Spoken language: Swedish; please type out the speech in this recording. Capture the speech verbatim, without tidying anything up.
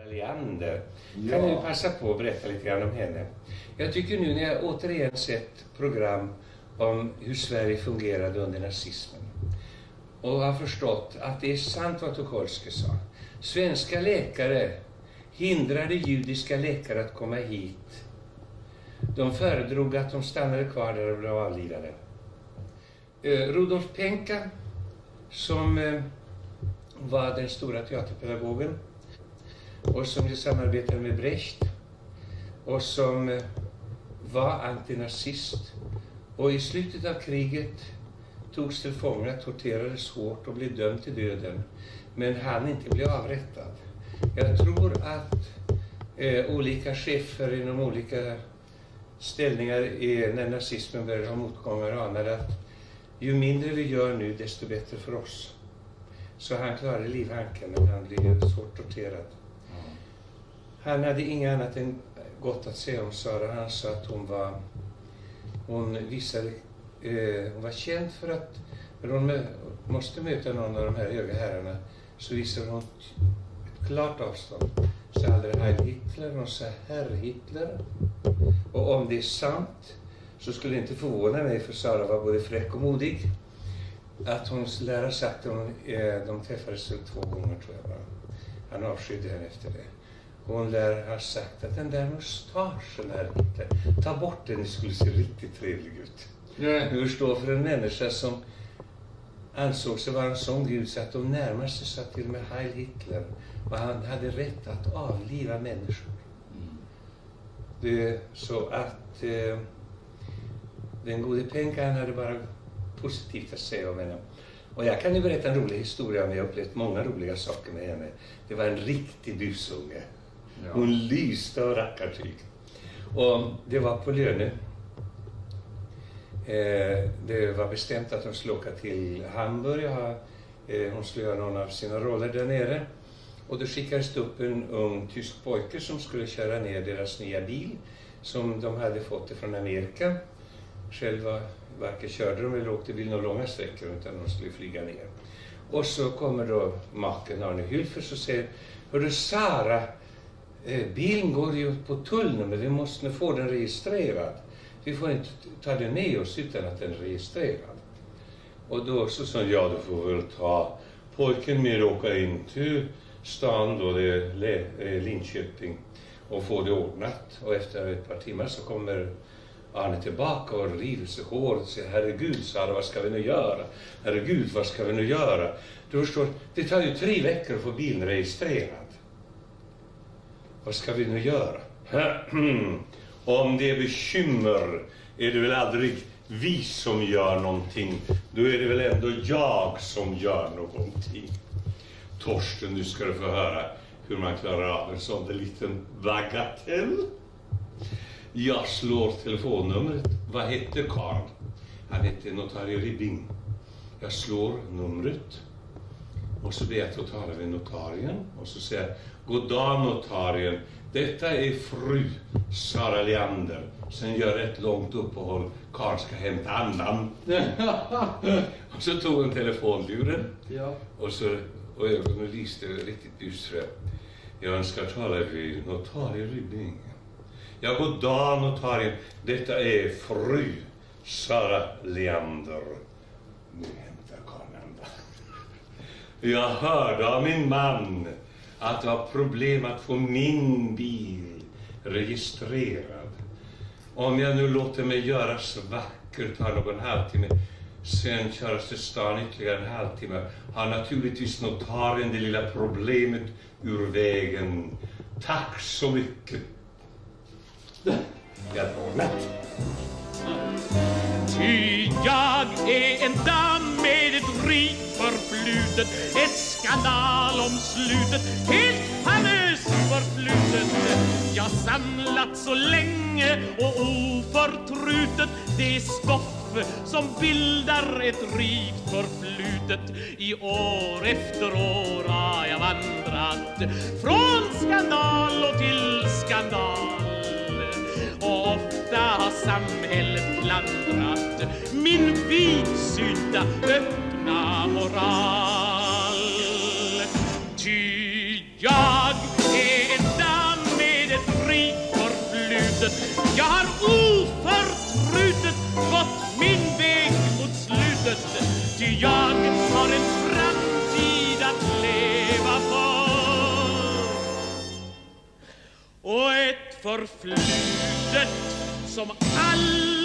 Leander. Ja. Kan du passa på att berätta lite grann om henne? Jag tycker nu när jag återigen sett program om hur Sverige fungerade under nazismen och har förstått att det är sant vad Tucholsky sa. Svenska läkare hindrade judiska läkare att komma hit. De föredrog att de stannade kvar där och blev avlivade. Eh, Rudolf Penka, som eh, var den stora teaterpedagogen och som ju samarbetade med Brecht och som eh, var antinazist och i slutet av kriget togs till fånga, torterades hårt och blev dömd till döden, men han inte blev avrättad. Jag tror att eh, olika chefer inom olika ställningar i, när nazismen började ha motgångar anade att ju mindre vi gör nu desto bättre för oss. Så han klarade livhanken, men han blev svårt torterad. Han hade inget annat än gott att säga om Sara. Han sa att hon var hon visade eh, hon var känd för att när hon mö, måste möta någon av de här höga herrarna så visade hon ett klart avstånd. Så aldrig Heil Hitler, hon sa Herr Hitler. Och om det är sant så skulle det inte förvåna mig, för Sara var både fräck och modig, att hon lär ha sagt att hon, eh, de träffades två gånger tror jag bara. Han avskydde henne efter det. Hon lär ha sagt att den där mustaschen här Hitler, ta bort den, det skulle se riktigt trevlig ut. Nej. Du förstår, för en människa som ansåg sig vara en sån gud så att de närmaste sa till och med Heil Hitler och han hade rätt att avliva människor. Mm. Det, så att eh, den gode Penka, han hade bara positivt att säga om henne. Och jag kan ju berätta en rolig historia om jag har upplevt många roliga saker med henne. Det var en riktig busunge. Ja. Hon lyste av rackartyg. Och det var på Löne. Eh, det var bestämt att hon skulle åka till Hamburg. Eh, hon skulle göra någon av sina roller där nere. Och då skickades det upp en ung tysk pojke som skulle köra ner deras nya bil. Som de hade fått från Amerika. Själva varken körde de eller åkte bil några långa sträckor utan de skulle flyga ner. Och så kommer då maken Arne Hylfers och säger: hörru Sara, eh, bilen går ju på tullnummer, vi måste få den registrerad. Vi får inte ta den med oss utan att den är registrerad. Och då så sa ja, då får vi väl ta pojken med och åka in till stan då, det är Linköping, och få det ordnat. Och efter ett par timmar så kommer Arne tillbaka och river sig håret och säger: herregud Sara, vad ska vi nu göra? Herregud, vad ska vi nu göra? Du förstår, det tar ju tre veckor att få bilen registrerad. Vad ska vi nu göra? Om det är bekymmer är det väl aldrig vi som gör någonting. Då är det väl ändå jag som gör någonting. Torsten, nu ska du få höra hur man klarar av en sån där liten bagatell. Jag slår telefonnumret. Vad heter Karl? Han heter notarie Ribbing. Jag slår numret. Och så ber jag att få tala med notarien. Och så säger jag: god dag notarien. Detta är fru Sara Leander. Sen gör ett långt uppehåll. Karl ska hämta andan. Och så tog hon telefonluren. Ja. Och så och ögonen lyste riktigt dystra. Jag önskar tala med notarie Ribbing. Ja, god dag notarien. Detta är fru Sara Leander. Nu hämtar Karlanda. Jag hörde av min man att det var problem att få min bil registrerad. Om jag nu låter mig göras vacker, tar någon halvtimme, sen köras till stan ytterligare en halvtimme, har naturligtvis notarien det lilla problemet ur vägen. Tack så mycket. Jag har ordnat. Ty jag är en dam med ett rikt förflutet, ett skandalomslutet, helt famöst förflutet. Jag samlat så länge och oförtrutet det stoff som bildar ett rikt förflutet. I år efter år har jag vandrat från skandal och till skandal. Och ofta har samhället klandrat min vidsynta öppna moral. Ty jag är en förflutet som alla